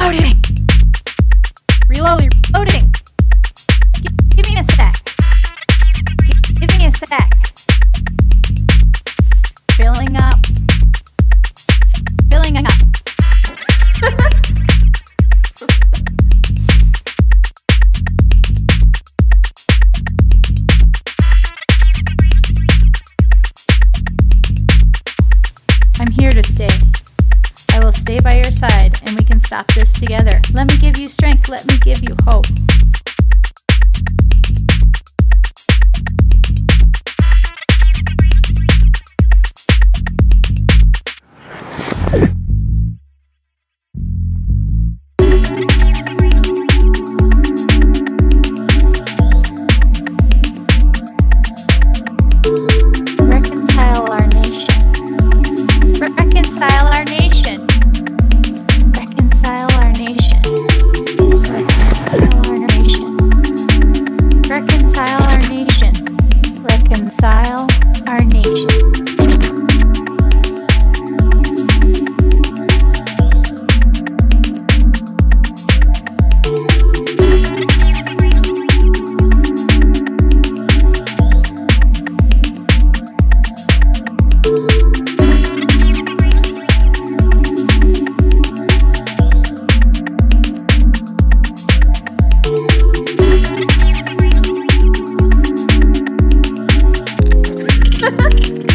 Reloading. Reloading. Give me a sec. Give me a sec. Filling up. Filling up. I'm here to stay. I will stay by your side and we can stop this together. Let me give you strength. Let me give you hope. Reconcile our nation. Reconcile our nation. Reconcile our nation. Reconcile our nation. Reconcile our nation. Ha ha!